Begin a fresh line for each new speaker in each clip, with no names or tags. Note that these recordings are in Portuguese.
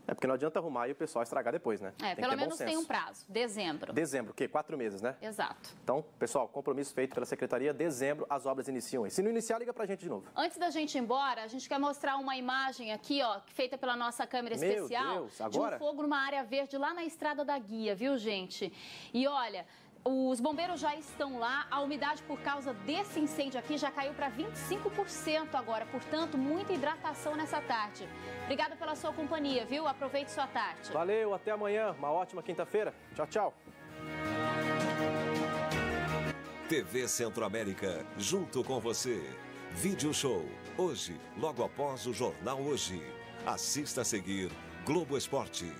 É porque não adianta arrumar e o pessoal estragar depois, né?
Pelo menos tem um prazo, dezembro.
Dezembro, o quê? 4 meses, né?
Exato.
Então, pessoal, compromisso feito pela Secretaria, dezembro as obras iniciam. E se não iniciar, liga pra gente de novo.
Antes da gente ir embora, a gente quer mostrar uma imagem aqui, ó, feita pela nossa câmera especial.
Meu Deus, agora?
De um fogo numa área verde lá na Estrada da Guia, viu, gente? E olha, os bombeiros já estão lá, a umidade por causa desse incêndio aqui já caiu para 25% agora, portanto, muita hidratação nessa tarde. Obrigada pela sua companhia, viu? Aproveite sua tarde.
Valeu, até amanhã, uma ótima quinta-feira. Tchau, tchau.
TV Centro-América, junto com você. Vídeo Show, hoje, logo após o Jornal Hoje. Assista a seguir Globo Esporte.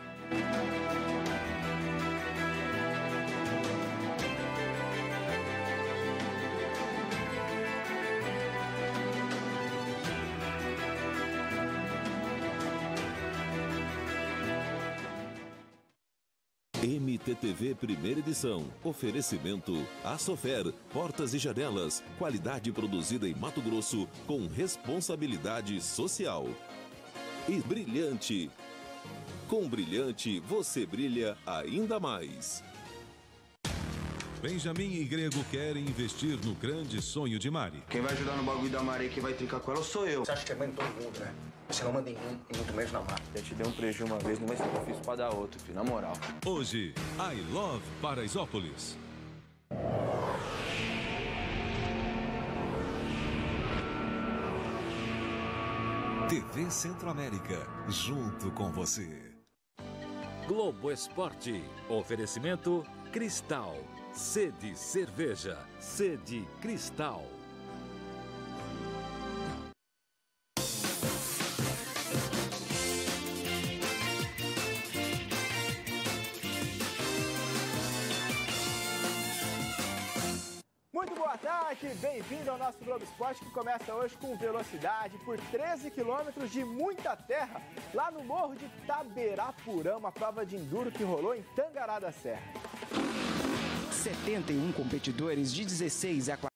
MTTV Primeira Edição. Oferecimento Assofer, portas e janelas. Qualidade produzida em Mato Grosso com responsabilidade social. E Brilhante. Com Brilhante, você brilha ainda mais.
Benjamin e Grego querem investir no grande sonho de Mari.
Quem vai ajudar no bagulho da Mari e quem vai trincar com ela sou eu.
Você acha que é mãe de todo mundo, né? Você não manda em mim e muito menos na Mari.
Já te dei um prejuízo uma vez, não vai ser difícil pra dar outro, filho, na moral.
Hoje, I Love Paraisópolis.
TV Centro-América, junto com você.
Globo Esporte. Oferecimento Cristal. Sede Cerveja. Sede Cristal.
Muito boa tarde, bem-vindo ao nosso Globo Esporte, que começa hoje com velocidade por 13 quilômetros de muita terra, lá no Morro de Taberapurã, uma prova de enduro que rolou em Tangará da Serra.
71 competidores de 16 a